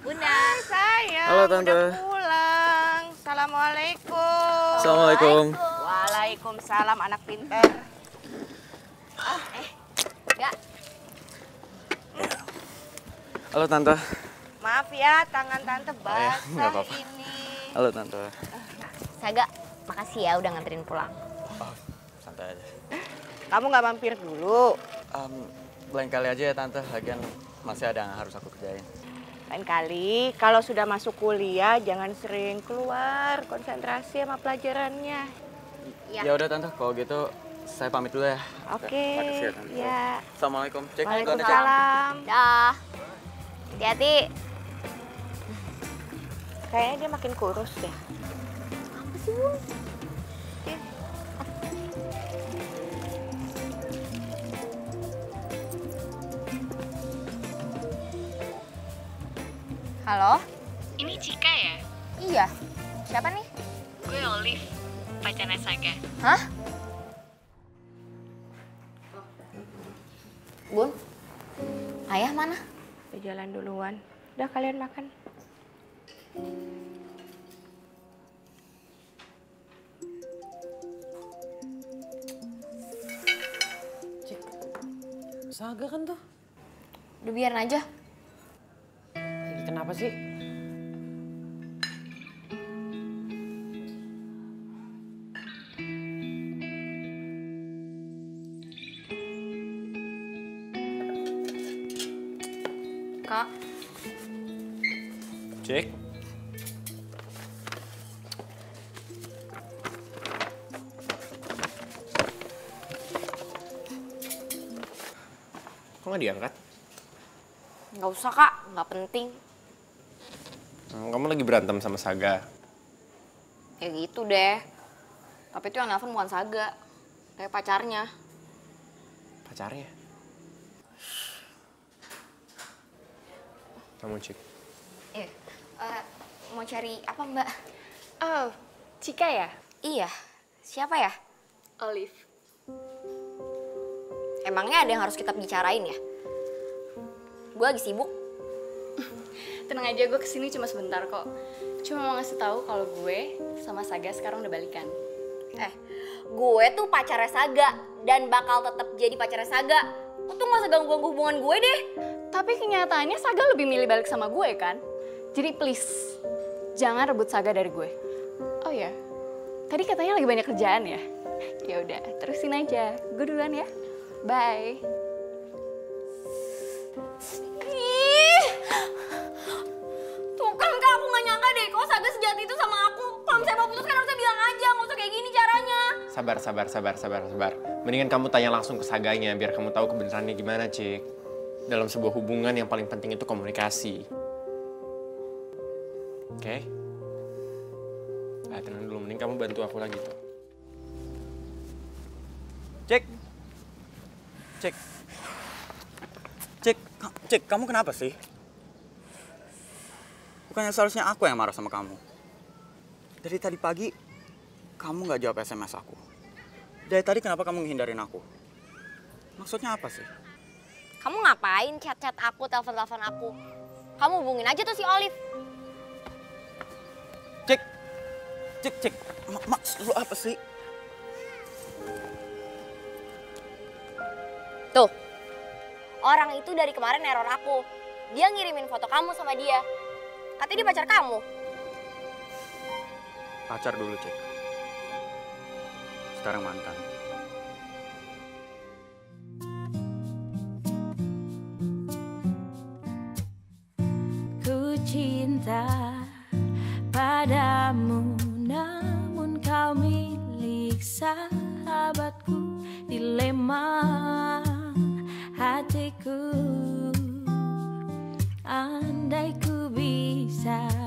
Bunda. Hai sayang, Halo Tante. udah pulang. Assalamualaikum. Assalamualaikum. Waalaikumsalam anak pinter. Enggak. Halo Tante. Maaf ya, tangan tante nggak basah apa-apa. ini. Halo Tante. Saga, makasih ya udah nganterin pulang. Oh, santai aja. Kamu nggak mampir dulu? Lain kali aja ya Tante, lagian masih ada yang harus aku kerjain. Lain kali, kalau sudah masuk kuliah jangan sering keluar, konsentrasi sama pelajarannya. Iya. Ya udah Tante, kalau gitu saya pamit dulu ya. Oke, Makasih ya Tante. ya. Assalamualaikum. Cek. Waalaikumsalam. Dah. Hati-hati. Kayaknya dia makin kurus ya. Apa sih, Bun? Halo? Ini Cika ya? Iya. Siapa nih? Gue Olive, pacarnya Saga. Hah? Bun? Ayah mana? Udah jalan duluan. Udah kalian makan. Saga kan tuh? Udah biarin aja. Lagi kenapa sih? Kak, Cek. Kok nggak diangkat? nggak usah kak, nggak penting. Kamu lagi berantem sama Saga. Ya gitu deh. Tapi itu yang nelfon bukan Saga, kayak pacarnya. Pacarnya? Kamu Cik. Eh, mau cari apa mbak? Oh, Cika ya? Iya, siapa ya? Olive. Emangnya ada yang harus kita bicarain ya? Gue lagi sibuk. Tenang aja, gue kesini cuma sebentar kok. Cuma mau ngasih tahu kalau gue sama Saga sekarang udah balikan. Gue tuh pacarnya Saga dan bakal tetap jadi pacarnya Saga. Lo tuh gak usah ganggu-ganggu hubungan gue deh. Tapi kenyataannya Saga lebih milih balik sama gue kan? Jadi please, jangan rebut Saga dari gue. Oh ya, tadi katanya lagi banyak kerjaan ya? Ya udah, terusin aja. Gue duluan ya. Bye. Ih, tuh kan kak, aku gak nyangka deh kalau Saga sejahat itu sama aku. Kalau misalnya mau putus kan harusnya bilang aja, gak usah kayak gini caranya. Sabar. Mendingan kamu tanya langsung ke Saganya biar kamu tahu kebenarannya gimana, Cik. Dalam sebuah hubungan yang paling penting itu komunikasi. Oke? Tenang dulu, mending kamu bantu aku lagi tuh. Cek. Cek. Cek. Cek, kamu kenapa sih? Bukannya seharusnya aku yang marah sama kamu. Dari tadi pagi, kamu nggak jawab SMS aku. Dari tadi kenapa kamu menghindarin aku? Maksudnya apa sih? Kamu ngapain chat-chat aku, telepon-telepon aku? Kamu hubungin aja tuh si Olive. Cek. Maksud lu apa sih? Tuh, orang itu dari kemarin neror aku. Dia ngirimin foto kamu sama dia. Katanya dia pacar kamu. Pacar dulu, Cek. Sekarang mantan. Ku cinta padamu, namun kau milik sahabatku. Dilema hatiku, andai ku bisa